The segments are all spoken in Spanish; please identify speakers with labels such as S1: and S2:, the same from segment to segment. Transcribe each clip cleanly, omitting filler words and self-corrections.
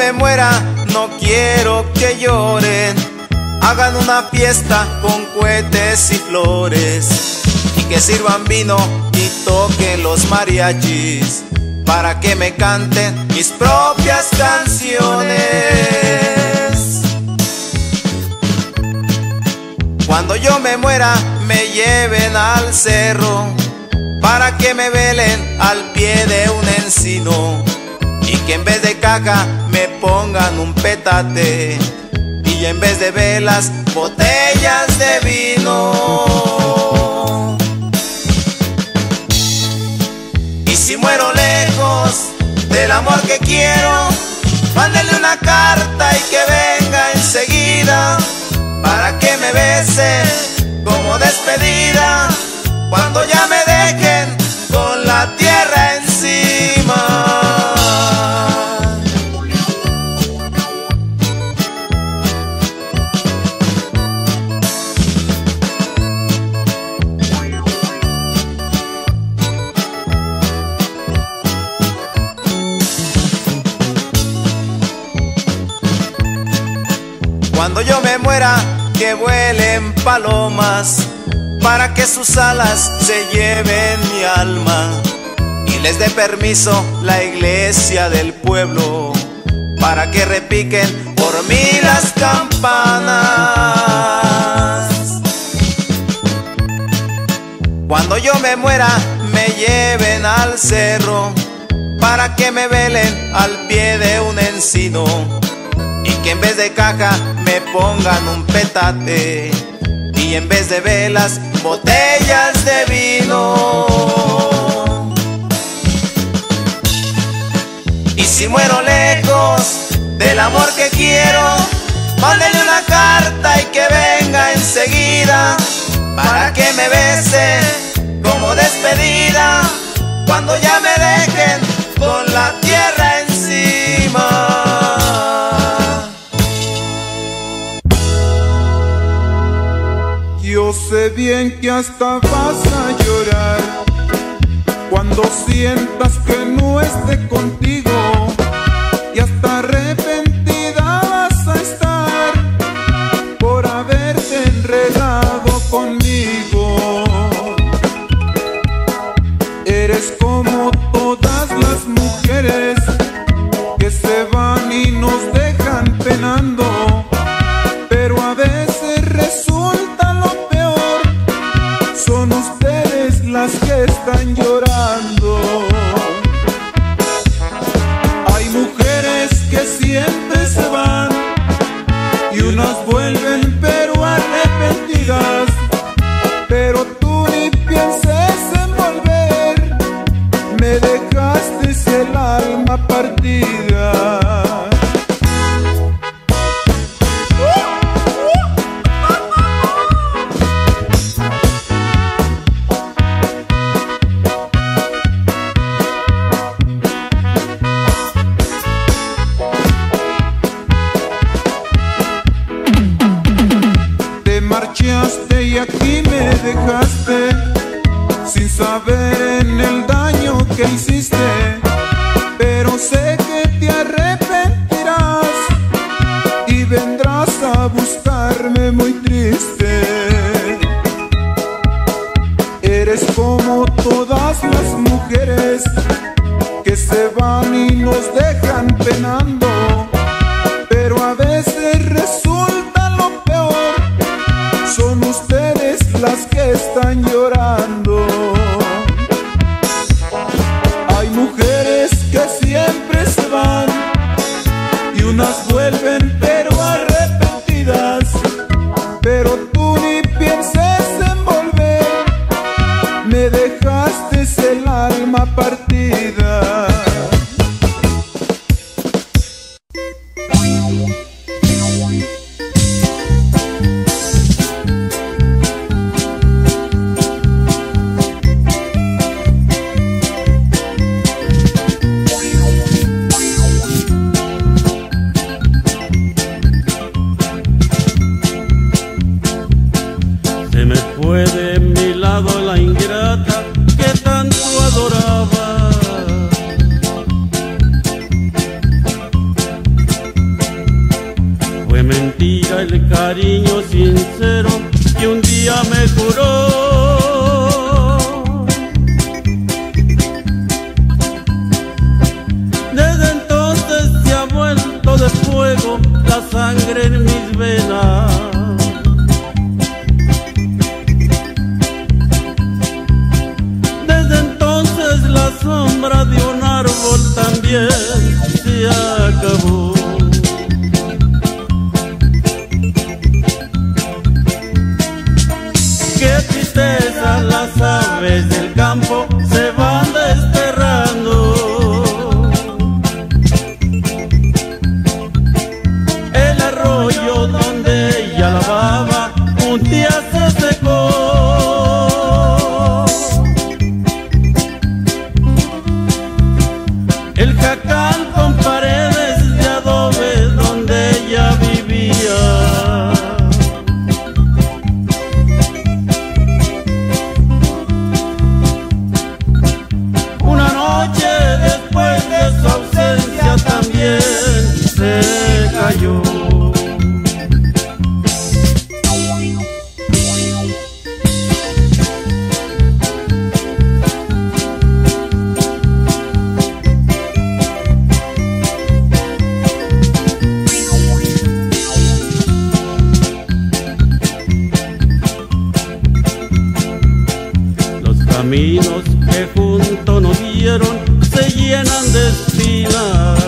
S1: me muera, no quiero que lloren. Hagan una fiesta con cohetes y flores, y que sirvan vino y toquen los mariachis, para que me canten mis propias canciones. Cuando yo me muera, me lleven al cerro, para que me velen al pie de un encino, y que en vez de caja me pongan un petate, y en vez de velas, botellas de vino. Y si muero lejos del amor que quiero, mándenle una carta y que venga enseguida, para que me bese como despedida, cuando ya me dejen con la tierra encima. Cuando yo me muera, que vuelen palomas, para que sus alas se lleven mi alma, y les dé permiso la iglesia del pueblo, para que repiquen por mí las campanas. Cuando yo me muera, me lleven al cerro, para que me velen al pie de un encino, y que en vez de caja me pongan un petate, y en vez de velas, botellas de vino. Y si muero lejos del amor que quiero, mándenle una carta y que venga enseguida, para que me bese como despedida, cuando ya me dejen con la tierra encima.
S2: Yo sé bien que hasta vas a llorar cuando sientas que no esté contigo, y hasta arrepentida vas a estar por haberte enredado conmigo. Eres como todas las mujeres que se van y nos dejan penando, pero a veces resulta lo peor, son ustedes las que están llorando. Hay mujeres que siempre se van y unas vuelven pero arrepentidas, pero tú ni pienses en volver, me dejaste el alma partida. Marchaste y aquí me dejaste sin saber en el daño que hiciste, pero sé que te arrepentirás y vendrás a buscarme muy triste. Eres como todas las mujeres que se van y nos dejan penando, pero a veces resulta lo peor, son ustedes las que están llorando. Hay mujeres que siempre se van y unas vuelven pero arrepentidas, pero tú ni pienses en volver, me dejaste el alma partida.
S3: Se me fue de mi lado la ingrata que tanto adoraba. cariño sincero que un día me juró. Desde entonces se ha vuelto de fuego la sangre en mis venas. Desde entonces la sombra de un árbol también se acabó. Qué tristeza, las aves del campo se van desterrando. El arroyo donde ella lavaba un día se secó. El jacal con paredes de adobe donde ella vivía. Una noche después de su ausencia también se cayó. Los caminos que juntos nos dieron se llenan de espinas.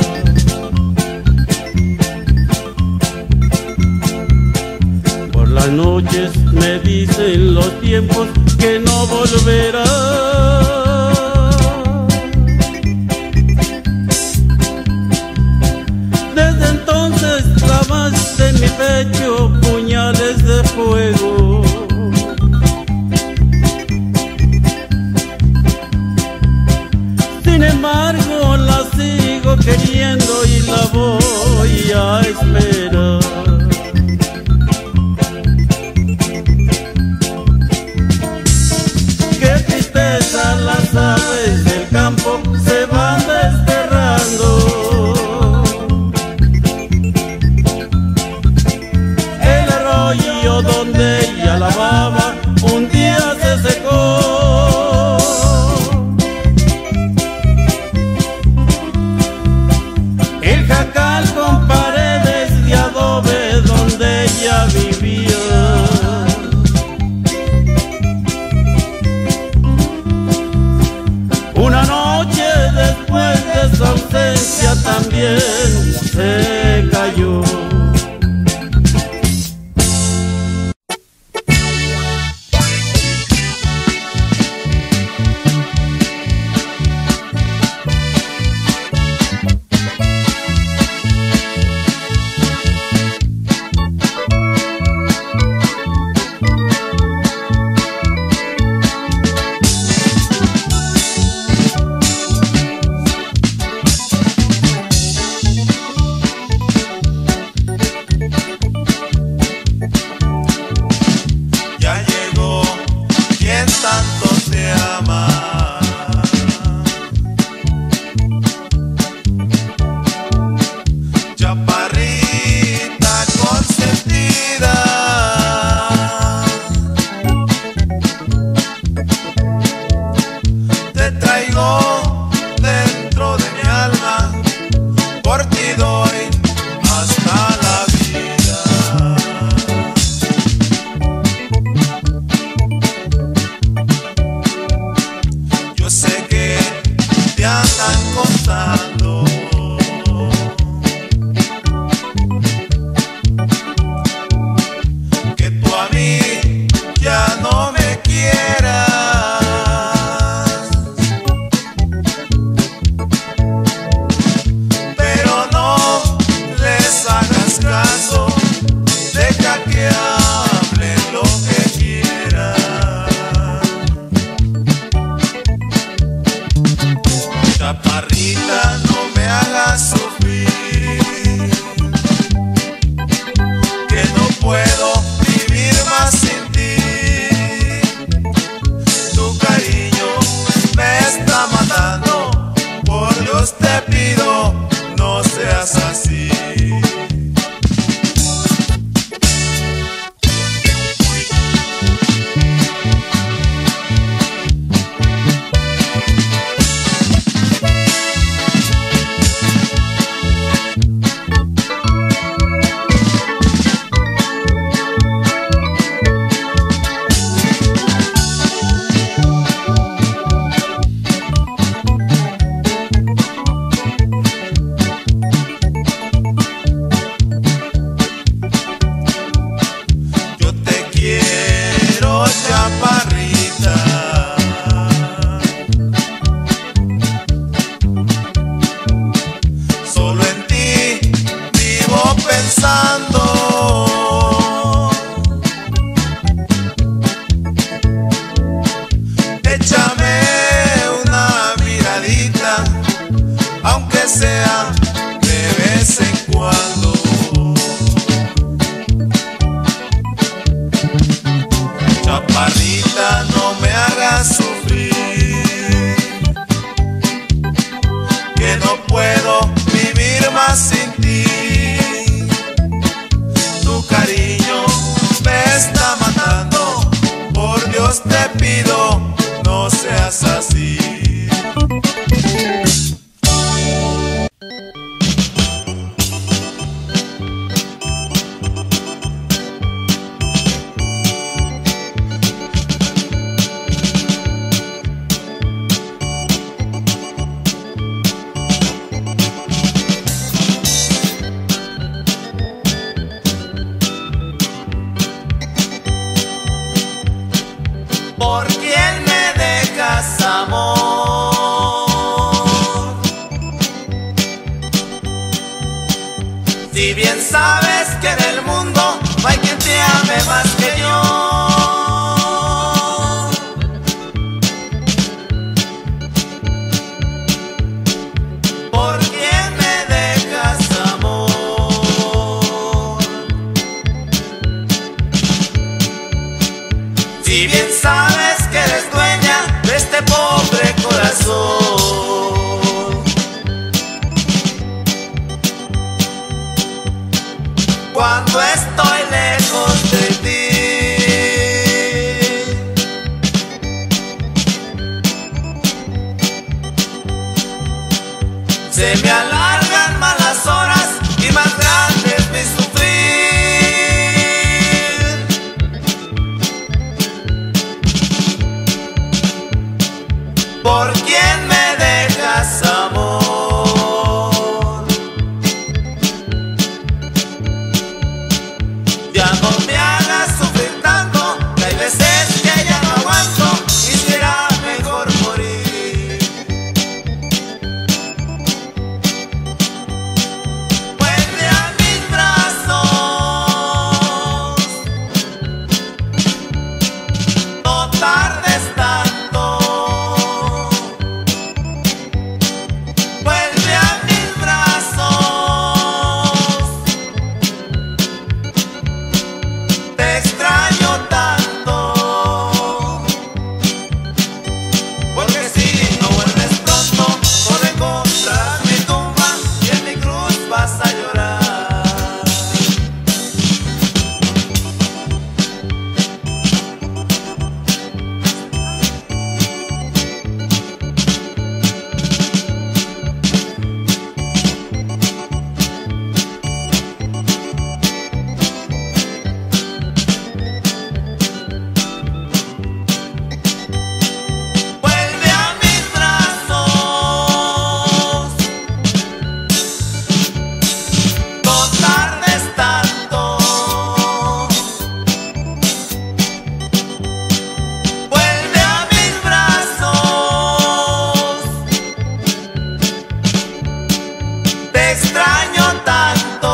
S3: Por las noches me dicen los tiempos que no volverá. Desde entonces clavaste en mi pecho puñales de fuego. Sin embargo la sigo queriendo y la voy a esperar. Qué tristeza, las aves del campo se van desterrando. El arroyo donde ella lavaba un día se secó. El jacal con paredes de adobe donde ella vivía. Una noche después de su ausencia también se cayó.
S1: Se me alargan más las horas y más grande es mi sufrir. ¿Por quién me dejas, amor? Ya no me hagas sufrir tanto, que hay veces que ya no aguanto y será mejor morir. Vuelve a mis brazos, no tardes tanto. Vuelve a mis brazos, te extraño tanto. Porque si no vuelves pronto, solo encontrarás mi tumba y en mi cruz vas a llorar. Vuelve a mis brazos, no tardes tanto. Vuelve a mis brazos, te extraño tanto.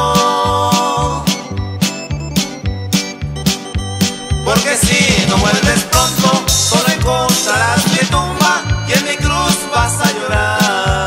S1: Porque si no vuelves pronto, solo encontrarás mi tumba y en mi cruz vas a llorar.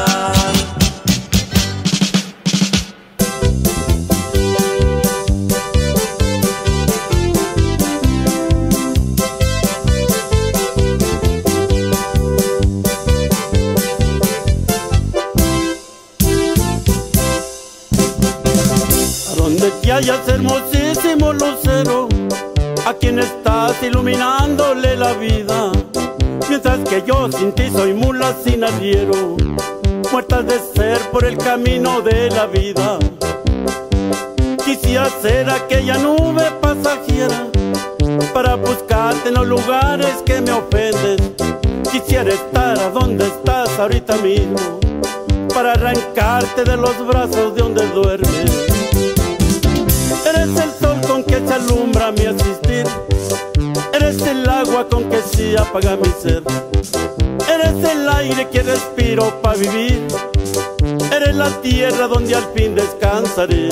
S3: A donde te hallas, hermosísimo lucero, a quien estás iluminándole la vida, mientras que yo sin ti soy mula sin arriero, muertas de ser por el camino de la vida. Quisiera ser aquella nube pasajera para buscarte en los lugares que me ofendes. Quisiera estar a donde estás ahorita mismo, para arrancarte de los brazos de donde duermes. Eres el sol con que se alumbra mi existir, eres el agua con que se apaga mi ser, eres el aire que respiro para vivir, eres la tierra donde al fin descansaré.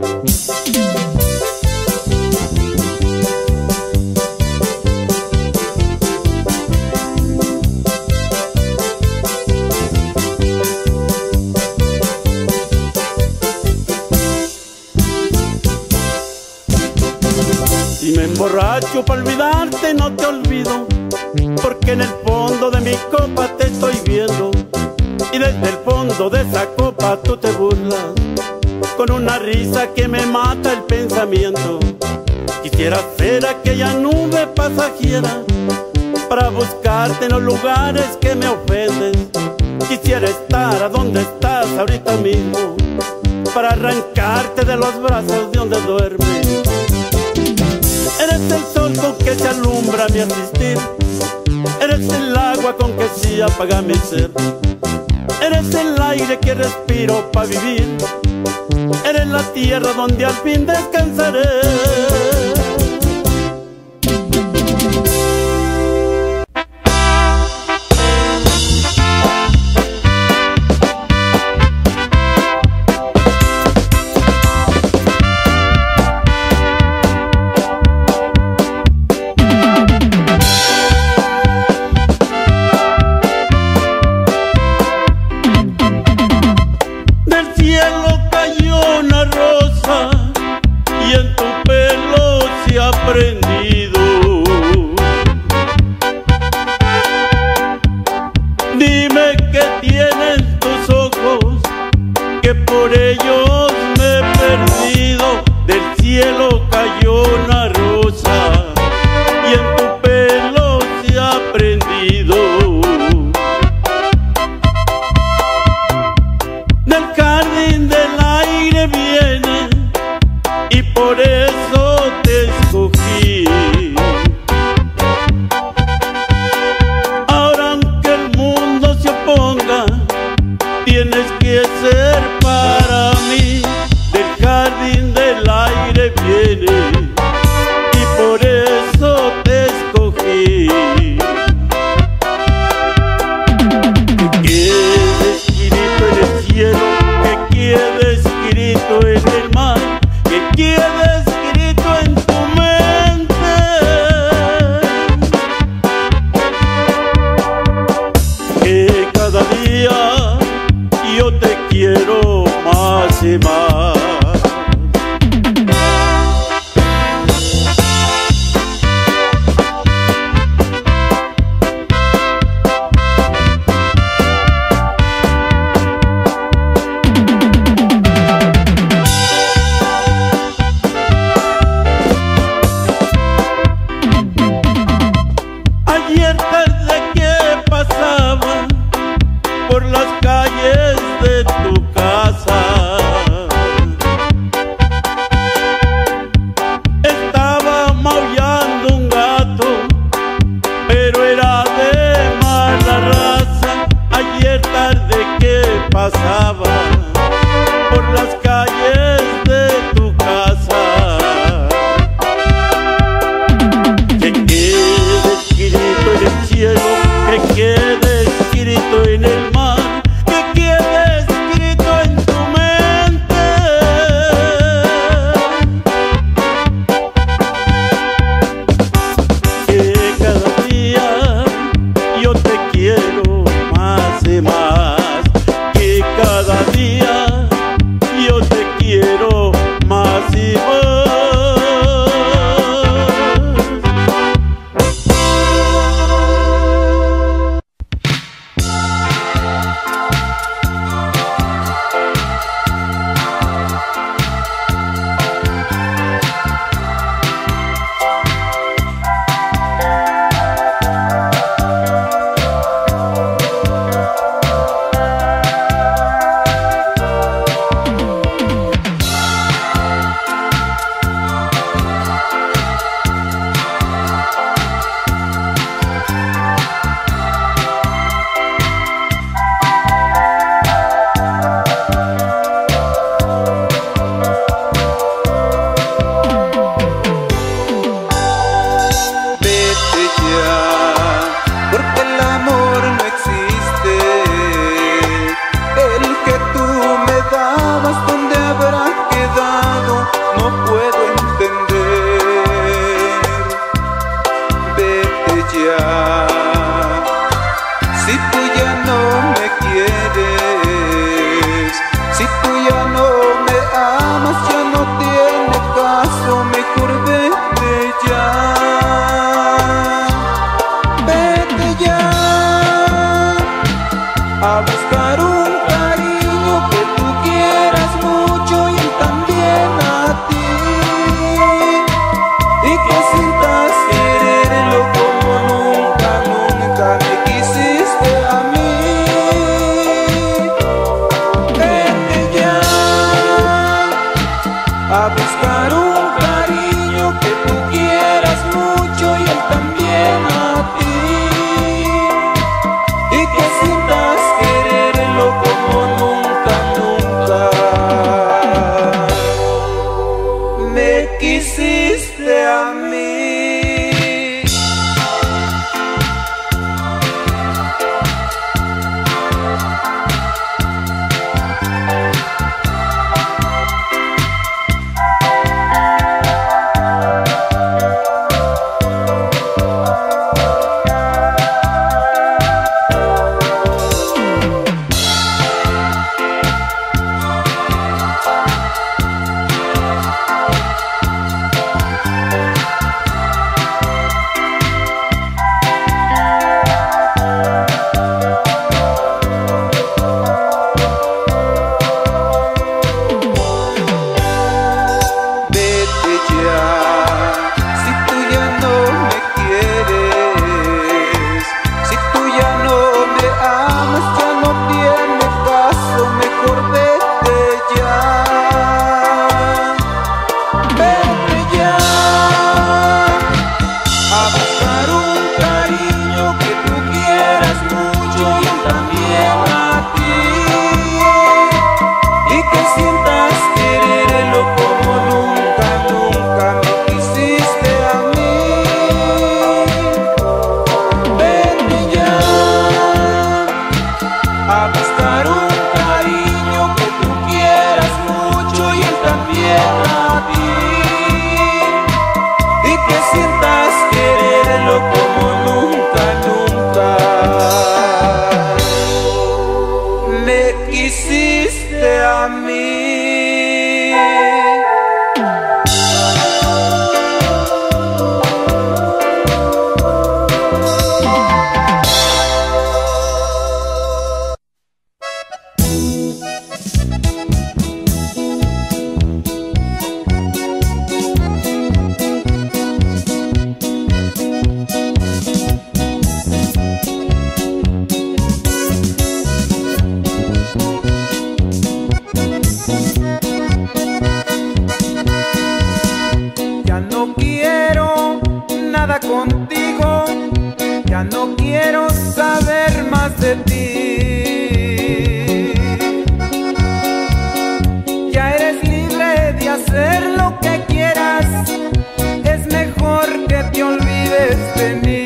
S3: Si me emborracho para olvidarte, no te olvido, porque en el fondo de mi copa te estoy viendo, y desde el fondo de esa copa tú te burlas, con una risa que me mata el pensamiento. Quisiera ser aquella nube pasajera para buscarte en los lugares que me ofendes. Quisiera estar a donde estás ahorita mismo, para arrancarte de los brazos de donde duermes. Eres el sol con que se alumbra mi existir, eres el agua con que se apaga mi ser, eres el aire que respiro para vivir, eres la tierra donde al fin descansaré. Dime qué tienen tus ojos, que por ellos me he perdido. Del cielo cayó una rosa y en tu pelo se ha prendido. Del y más. Ayer tarde que pasaba por las calles de tu casa, estaba maullando un gato, pero era de mala raza. Ayer tarde que pasaba por las calles de tu casa, que quede escrito en el cielo, que quede escrito en el mar, que quede escrito en tu mente, que cada día yo te quiero más y más, que cada día yo te quiero más y más.
S2: Porque el amor no existe. El que tú me dabas, ¿dónde habrá quedado? No puedo entender. Vete ya. Si tú ya no me quieres, si tú ya no me amas, ya no tiene caso, mejor vete ya. A buscar un cariño que tú quieras mucho y él también a ti, y que sientas quererlo como nunca, nunca me quisiste a mí. Vete ya a buscar un cariño que tú quieras mucho y él también a ti, y que sientas como nunca, nunca me quisiste a mí. Si tú ya no me quieres, si tú ya no me amas, ya no tiene caso, mejor vete ya. Vete ya a buscar un cariño que tú quieras mucho y él también a ti, y que sientas quererlo como nunca, nunca me quisiste a mí. Vete ya a buscar un cariño que tú quieras mucho y él también a ti, y que sientas quererlo como nunca, nunca me quisiste a mí. de ti. Ya eres libre de hacer lo que quieras, es mejor que te olvides de mí.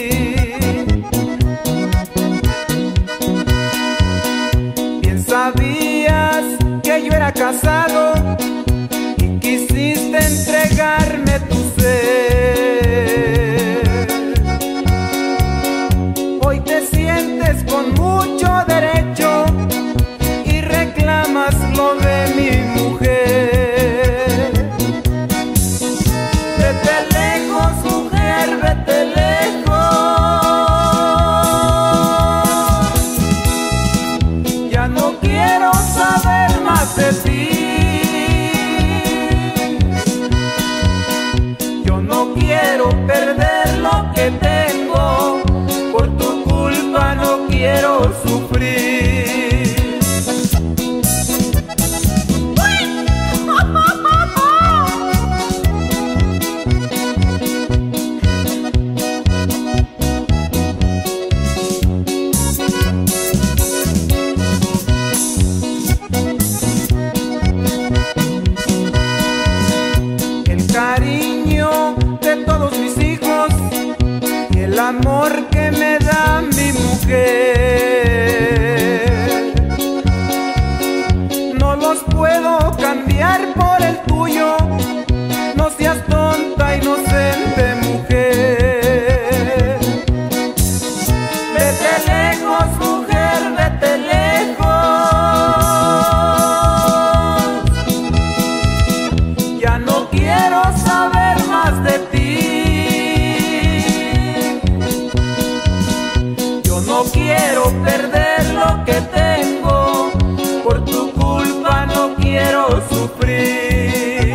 S2: Bien sabías que yo era casado y quisiste entregarme tu ser. Hoy te sientes con mucho derecho y reclamas lo de mi mujer. Vete lejos, mujer, vete lejos. Ya no quiero saber más de ti. Yo no quiero perder lo que tengo, por tu culpa no quiero sufrir. El cariño de todos mis hijos y el amor que me da mi mujer no los puedo cambiar por el tuyo. No seas tonta, inocente mujer. Vete lejos, mujer, vete lejos. Ya no quiero saber más de ti. Yo no quiero perder lo que tengo, por tu culpa no quiero sufrir.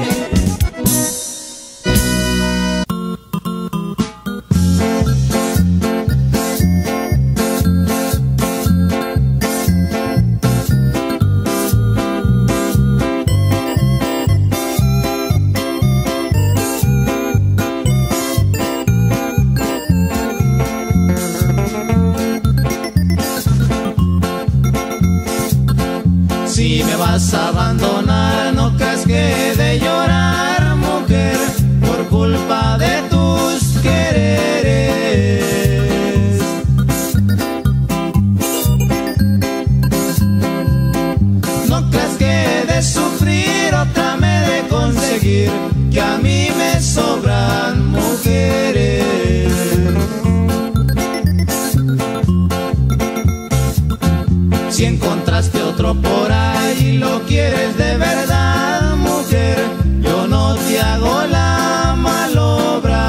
S1: Si me vas a abandonar, no creas que he de llorar, mujer, por culpa de tus quereres. No creas que he de sufrir, otra me he de conseguir, que a mí me sobran mujeres. Si encontraste otro por ahí y lo quieres de verdad, mujer, yo no te hago la malobra.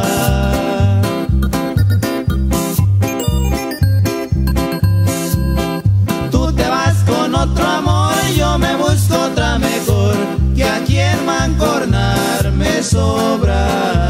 S1: Tú te vas con otro amor, yo me busco otra mejor, que a quien mancornar me sobra.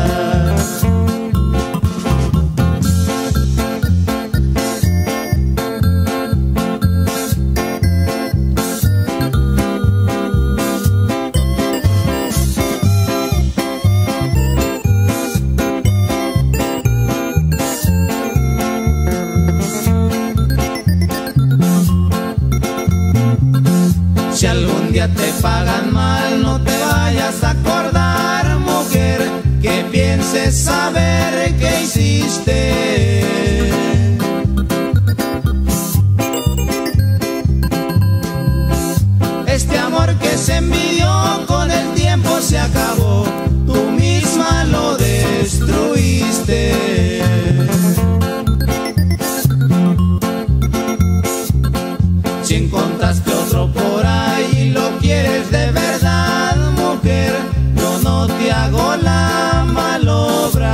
S1: Si algún día te pagan mal, no te vayas a acordar, mujer, que pienses saber qué hiciste. Este amor que se envidió con el tiempo se acabó, tú misma lo destruiste. Si encontraste otro por ahí y lo quieres de verdad, mujer, yo no te hago la malobra.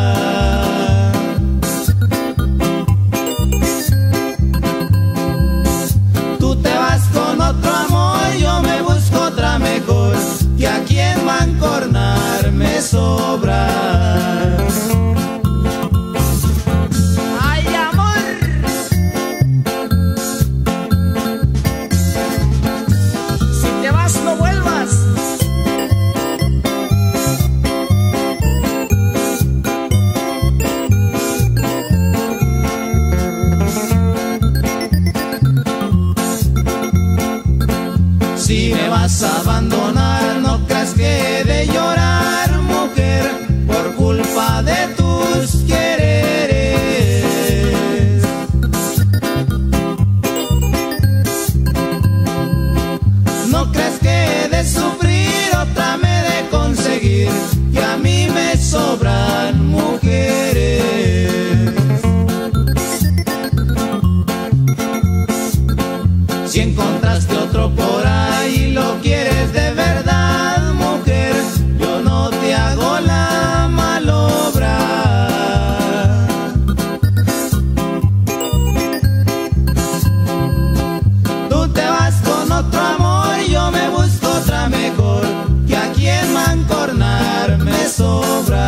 S1: Tú te vas con otro amor, yo me busco otra mejor, que a quien mancornar me sobra. vas a abandonar. No creas que he de llorar, mujer, por culpa de tus quereres. No creas que he de sufrir, otra me he de conseguir, que a mí me sobran mujeres. Si encontraste otro por ahí y lo quieres de verdad, mujer, yo no te hago la malobra. Tú te vas con otro amor y yo me busco otra mejor, que a quien mancornar me sobra.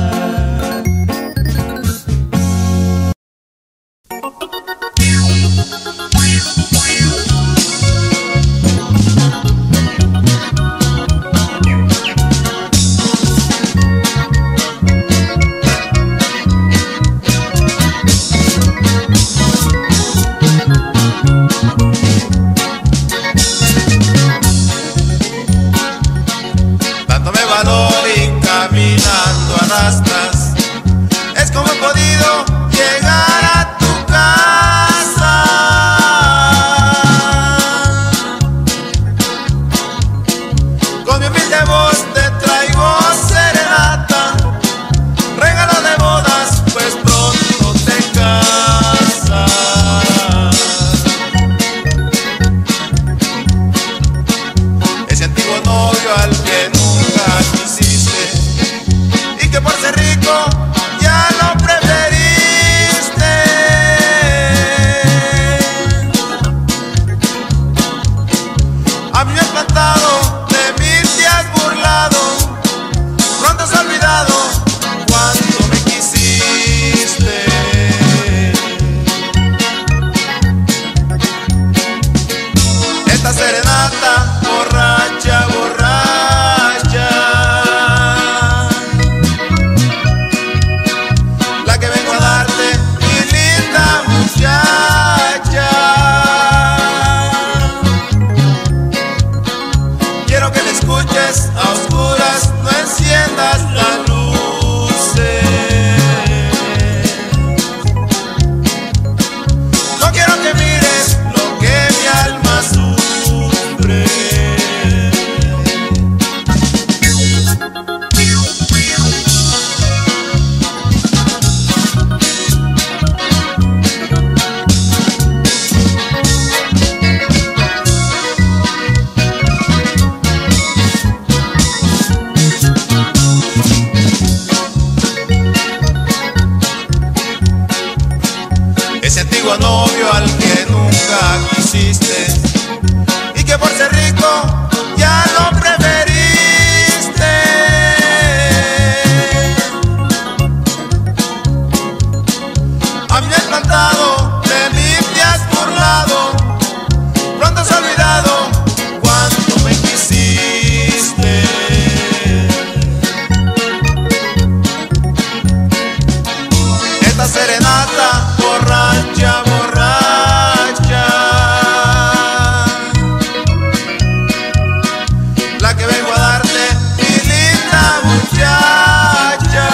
S1: Dándome valor y caminando a rastras, es como he podido llegar a tu casa. Con mi humilde voz te traigo serenata, regalo de bodas, pues pronto te casas. Ese antiguo novio al que nunca quisiste y que por ser rico ya lo preferiste. A mí me has plantado, de mí te has burlado, pronto has olvidado cuánto me quisiste. Esta serenata borracha, borracha, la que vengo a darte, mi linda muchacha. Quiero que la escuches a oscuras, no enciendas las luces. No quiero que mires lo que mi alma sufre. Ese antiguo novio al que nunca quisiste y que por ser rico ya lo preferiste. A mí me has plantado, de mí te has burlado, pronto has olvidado cuánto me quisiste. Esta serenata borracha, borracha, la que vengo a darte, mi linda muchacha.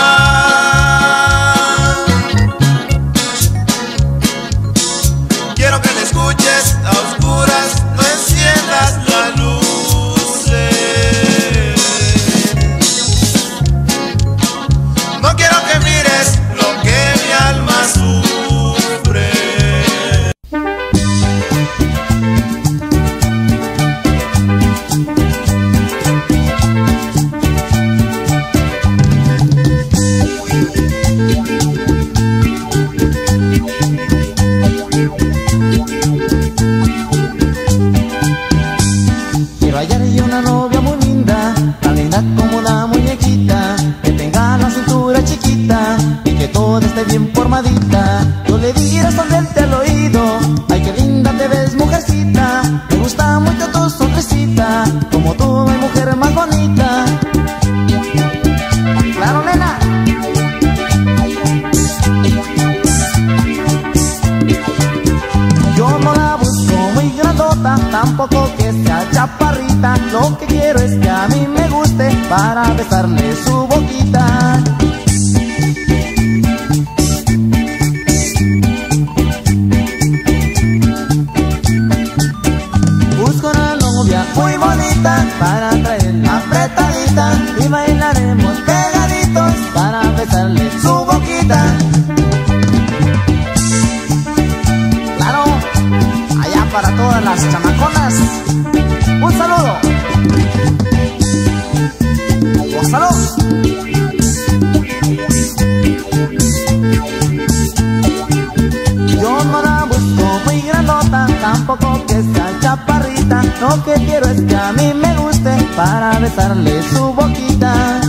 S1: Quiero que la escuches a oscuras, no enciendas las luces. No quiero que mires lo que mi alma sufre.
S4: Quiero hallar yo una novia muy linda, tan linda como una muñequita, que tenga la cintura chiquita y que toda esté bien formadita. Tú le dirás sonriente al oído, ay qué linda te ves mujercita, me gusta mucho tu sonrisita, como tú no hay mujer más bonita. Claro, nena. Yo no la tampoco que sea chaparrita. Lo que quiero es que a mí me guste para besarle su boquita. Busco una novia muy bonita para traerla apretadita y bailaremos pegaditos para besarle su boquita. Claro, allá para todas las chamaconas, un saludo. ¡Gózalo! Yo no la busco muy grandota, tampoco que sea chaparrita. Lo que quiero es que a mí me guste para besarle su boquita.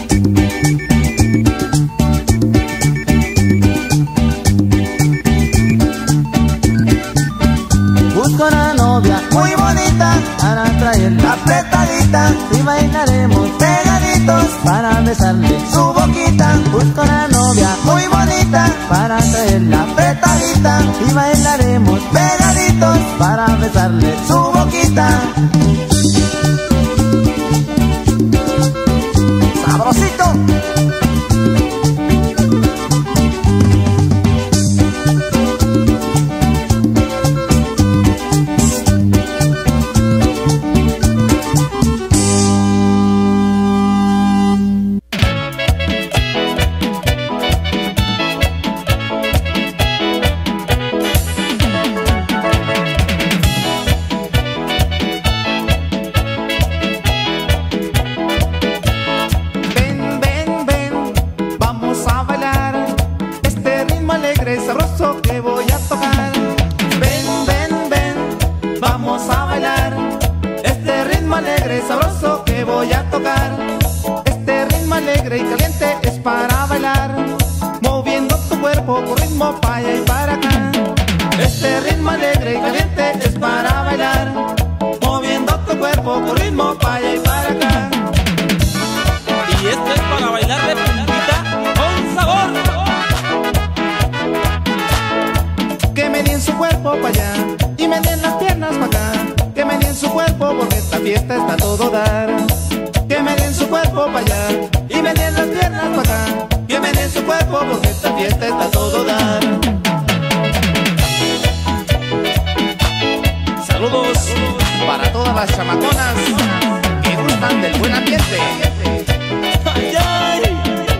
S4: Busco una novia muy bonita para traerla apretadita y bailaremos pegaditos para besarle su boquita. Busco una novia muy bonita para traerla apretadita y bailaremos pegaditos para besarle su boquita. ¡Sabrosito!
S2: Sabroso que voy a tocar. Ven, ven, ven, vamos a bailar. Este ritmo alegre, sabroso que voy a tocar. Este ritmo alegre y caliente es para bailar, moviendo tu cuerpo con ritmo para allá y para acá. Este ritmo alegre y caliente es para bailar, moviendo tu cuerpo con ritmo para allá y para acá.
S5: Y esto es para bailar de puntita con sabor.
S2: Que me den su cuerpo para allá y me den las piernas para acá. Que me den su cuerpo porque esta fiesta está a todo dar. Que me den su cuerpo para allá y me den las piernas para acá. Que me den su cuerpo porque esta fiesta está a todo dar.
S5: Saludos
S2: Para todas las chamaconas que gustan del buen ambiente.
S5: ay, ay.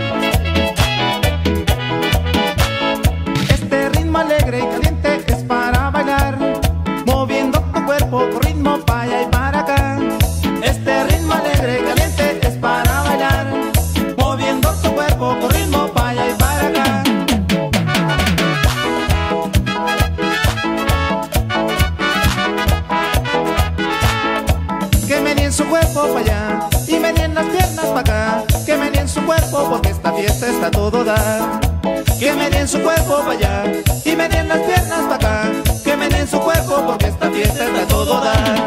S2: Este ritmo alegre y caliente es para bailar, moviendo tu cuerpo con ritmo para allá y para acá. Este ritmo alegre y caliente es para bailar, moviendo tu cuerpo con ritmo para allá y para acá. Que me den su cuerpo para allá y me den las piernas para acá. Que me den su cuerpo porque esta fiesta está a todo dar. Que me den su cuerpo para allá y me den las piernas para acá. Que me den su cuerpo porque esta fiesta está a todo dar.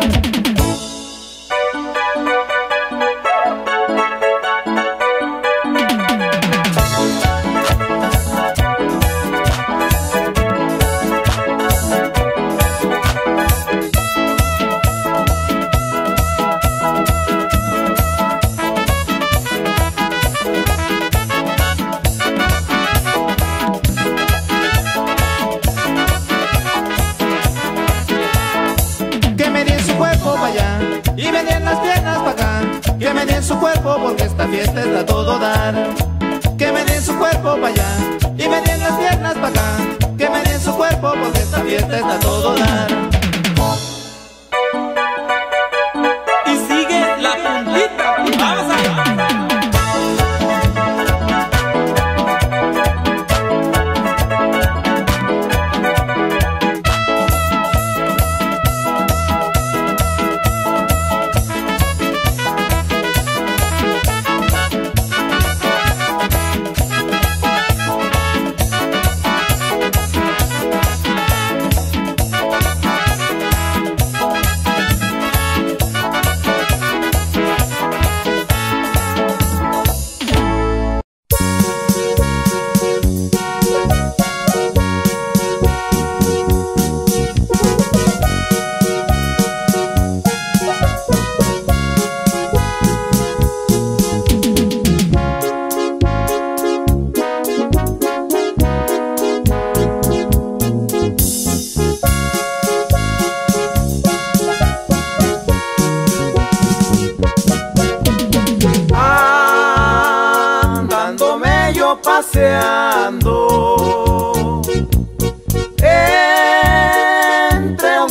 S2: Y me den las piernas para acá. Que me den su cuerpo porque esta fiesta está a todo dar. Que me den su cuerpo para allá y me den las piernas para acá. Que me den su cuerpo porque esta fiesta está a todo dar.
S5: Y sigue la puntita. Vamos allá.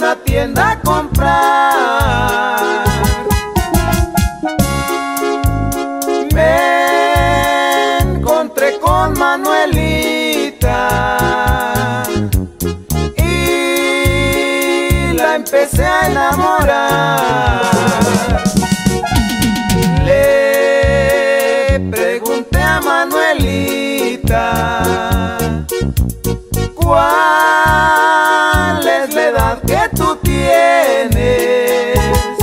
S2: una tienda a comprar. Me encontré con Manuelita y la empecé a enamorar. Le pregunté a Manuelita, ¿cuál es la edad que tú tienes?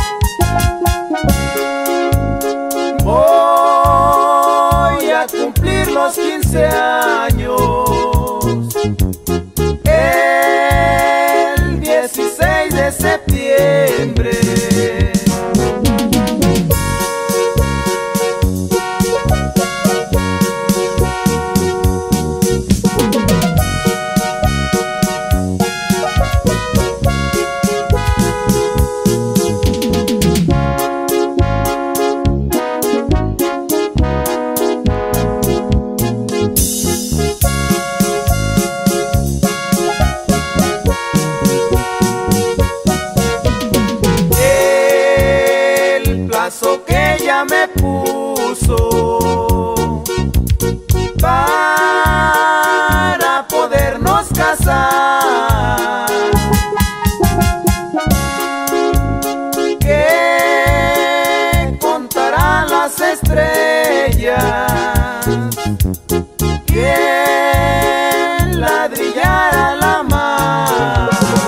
S2: Voy a cumplir los 15 años el 16 de septiembre. Que ella me puso para podernos casar, que contarán las estrellas, quién ladrillará la mar.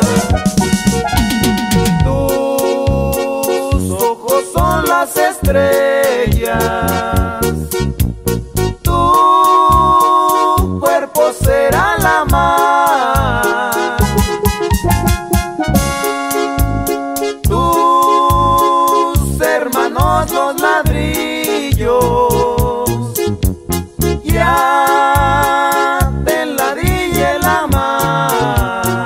S2: Las estrellas, tu cuerpo será la mar, tus hermanos los ladrillos, ya te ladrille la mar.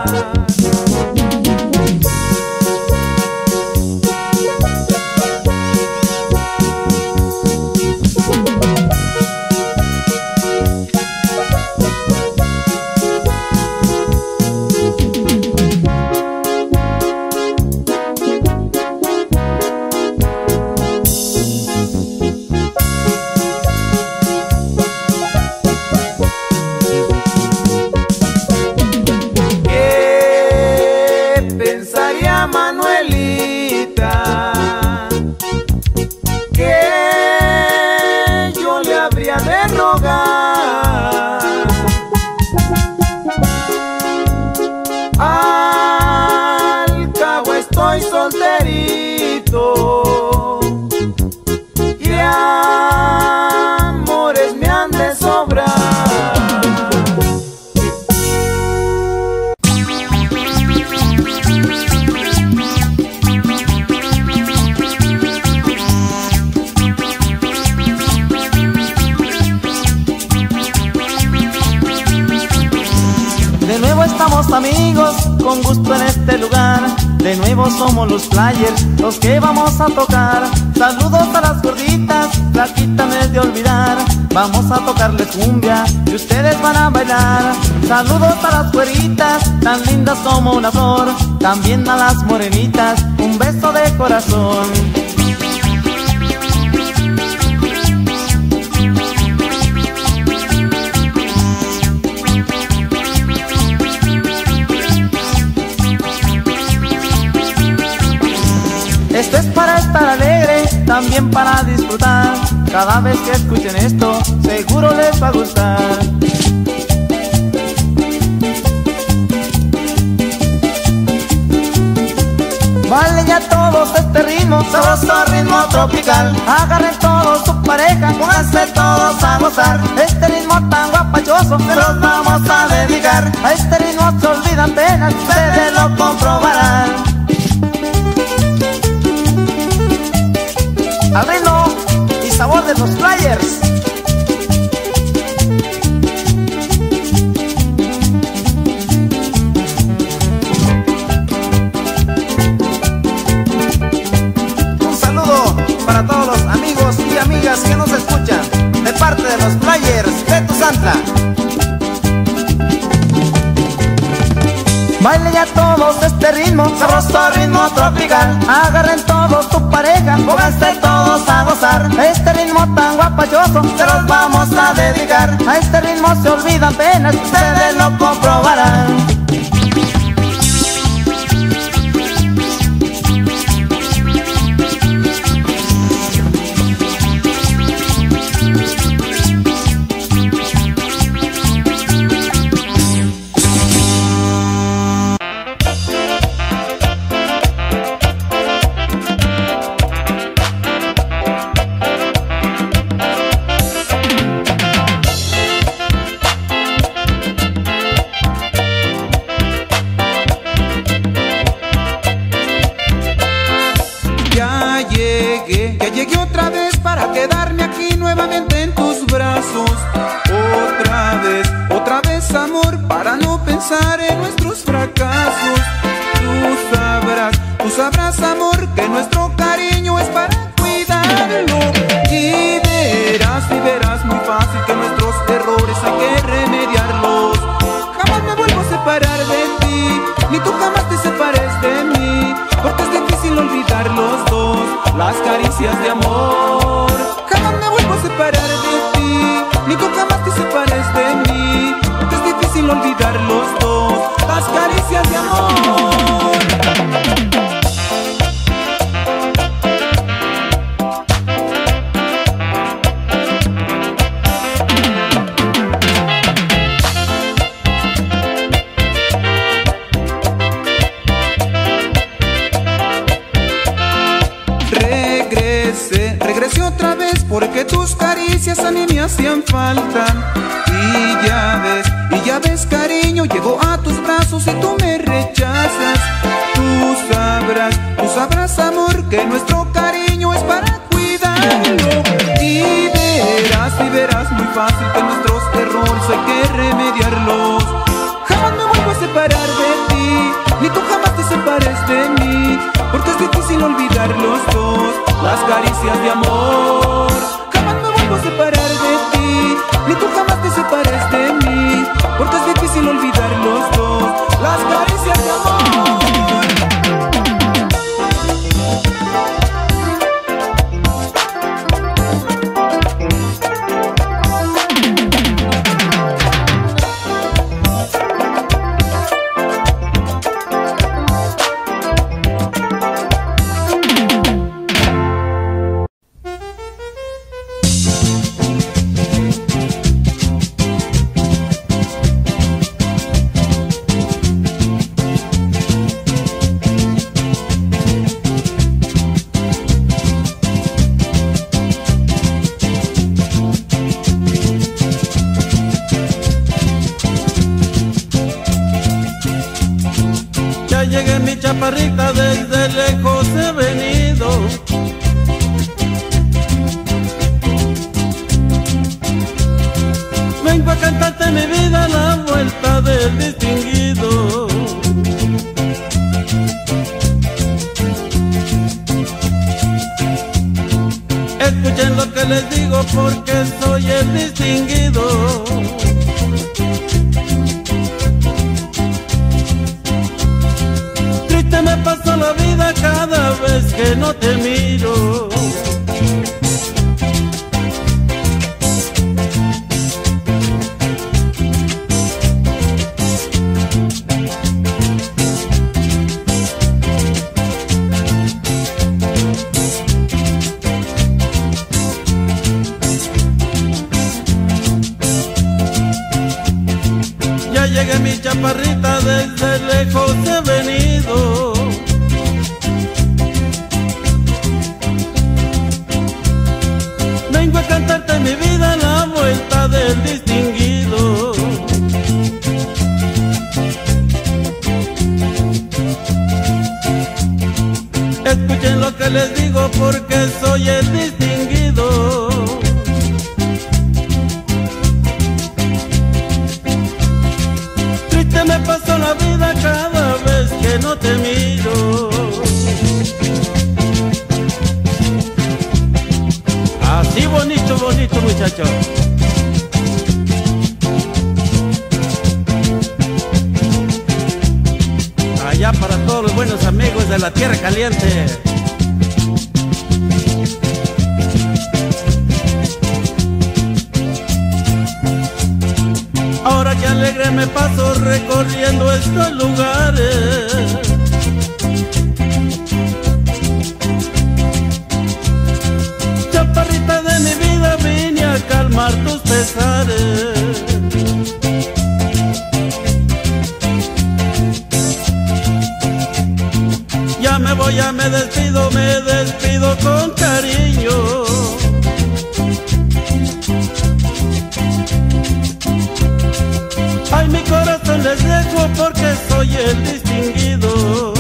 S2: Manuelita, que yo le habría de rogar. Al cabo estoy solterito y amores me han de sobrar.
S4: De nuevo estamos amigos, con gusto en este lugar. De nuevo somos los Flyers, los que vamos a tocar. Saludos a las gorditas, flaquitas no es de olvidar. Vamos a tocarles cumbia y ustedes van a bailar. Saludos a las güeritas, tan lindas como una flor. También a las morenitas, un beso de corazón. Esto es para estar alegre, también para disfrutar. Cada vez que escuchen esto, seguro les va a gustar. Vale ya todos este ritmo, sabroso ritmo tropical. Agarren todos su pareja, pónganse todos a gozar. Este ritmo tan guapachoso, se los vamos a dedicar. A este ritmo se olvidan penas, ustedes lo comprobarán. Al ritmo y sabor de los Flyers. Un saludo para todos los amigos y amigas que nos escuchan, de parte de los Flyers de Tuzantla. Baile ya todo todos este ritmo, sabroso ritmo tropical. Agarren todos tu pareja, pónganse todos a gozar. Este ritmo tan guapachoso se los vamos a dedicar. A este ritmo se olvidan penas, ustedes lo comprobarán.
S2: Llegué otra vez para quedarme aquí nuevamente en tus brazos. Otra vez amor, para no pensar en nuestros fracasos. Tú sabrás amor, que nuestro cariño es para cuidarlo. Y verás muy fácil que nuestros errores hay que remediarlos. Jamás me vuelvo a separar de ti, ni tú jamás te separes de mí, porque es difícil olvidar los dos las caricias de amor. Jamás me vuelvo a separar de ti, ni tú jamás te separes de mí, porque es difícil olvidar los dos las caricias de amor. Regresé otra vez porque tus caricias a mí me hacían falta. Y ya ves cariño, llego a tus brazos y tú me rechazas. Tú sabrás amor, que nuestro cariño es para cuidarlo. Y verás muy fácil que nuestros errores hay que remediarlos. Jamás me vuelvo a separar de ti, ni tú jamás te separes de mí, porque es difícil olvidar los dos las caricias de amor. Jamás me vuelvo a separar de ti, ni tú jamás te separes de mí, porque es difícil olvidar los dos las caricias de amor.
S3: Chaparrita, desde lejos he venido. Vengo a cantarte mi vida, la vuelta del distinguido. Escuchen lo que les digo, porque soy el distinguido. Me paso la vida cada vez que no te miro. Ya llegué mi chaparrita, desde lejos he venido. Vengo a cantarte mi vida, la vuelta del distinguido. Escuchen lo que les digo, porque soy el distinguido. Triste me paso la vida cada vez que no te miro. Así bonito, bonito, muchacho. Allá
S5: desde la tierra caliente. Ahora que alegre me paso recorriendo estos lugares, chaparrita de mi vida, vine a calmar tus pesares. Ya me voy, ya me despido con cariño. Ay, mi corazón les dejo porque soy el distinguido.